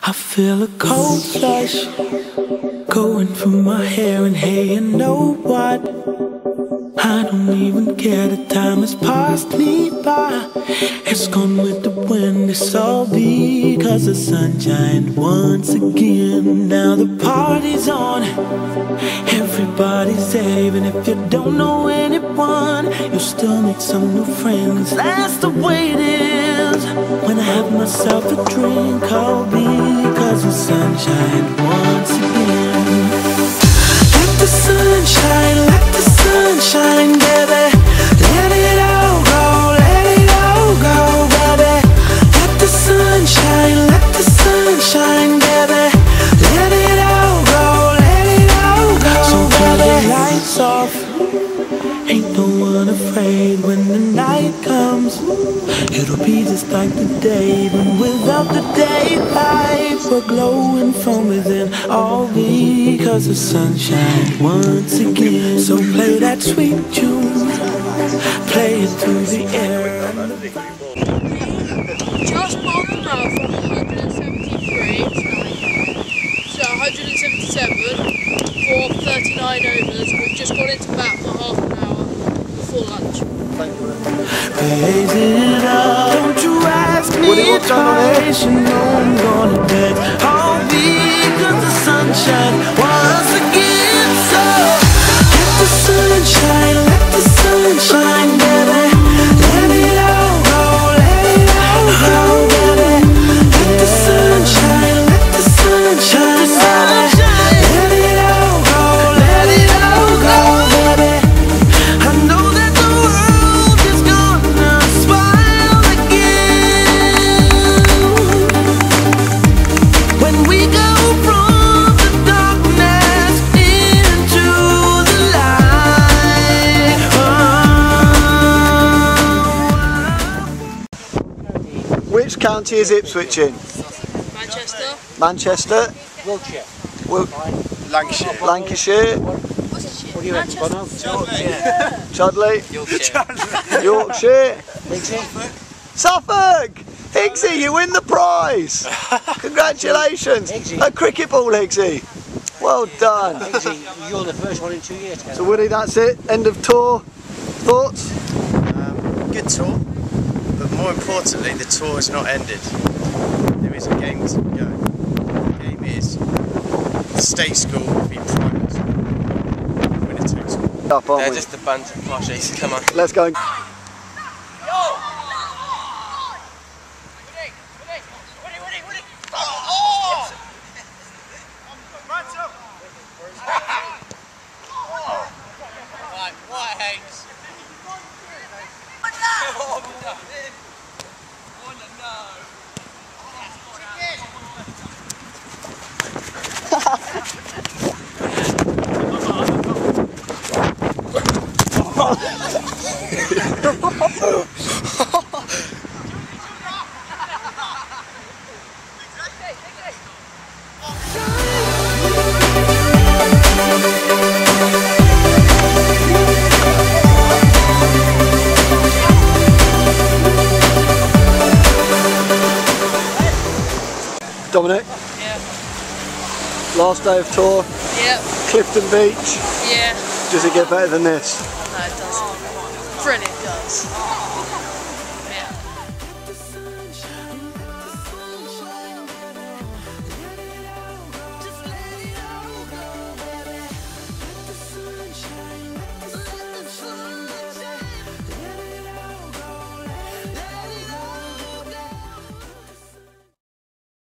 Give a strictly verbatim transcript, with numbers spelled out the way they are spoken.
I feel a cold flush going through my hair, and hey, you know what? I don't even care, the time has passed me by. It's gone with the wind, it's all because the sunshine once again. Now the party's on, everybody's there. Even if you don't know anyone, you'll still make some new friends. That's the way it is. When I have myself a drink, I'll be because the sunshine once again. Let the sunshine, let the sunshine, baby. Let it all go, let it all go, baby. Let the sunshine, let the sunshine, baby. Let it all go, let it all go, so turn the lights off. Ain't no one afraid when the night comes. It'll be just like the day, but without the daylight. We're glowing from within, all because the sunshine once again. So play that sweet tune, play it through the air. Just marked the mile from one hundred seventy-three to one hundred seventy-seven for thirty-nine overs. We've just got into bat for half an hour before lunch. Raise it up, don't you ask me twice. You know I'm gonna dance, all because the sunshine once again. So let the sunshine, let the sunshine, baby. Let it all go, let it all go, baby. Let the sunshine, let the sunshine, baby. Let it all go, let it all go, baby. I know that the world is gonna smile again when we go from the darkness into the light. Oh. Which county is Ipswich in? Manchester. Manchester? Wiltshire. Wil Lancashire. Lancashire. What do you reckon, Bono? Chudley. Yorkshire. Yorkshire. Higgsy? Suffolk! Higgsy, you win the prize! Congratulations! Higgsy. A cricket ball, Higgsy. Well done. Higgsy, you're the first one in two years. So Woody, that's it. End of tour. Thoughts? Um, good tour, but more importantly, the tour has not ended. There is a game to go. The game is the state school v private school. Winner takes all. Up, aren't They're we? just a bunch of poshies, come on. Let's go. Right, White Hates. Dominic? Yeah. Last day of tour, Yep. Clifton Beach. Yeah. Does it get better than this? No, it doesn't. Brilliant, does.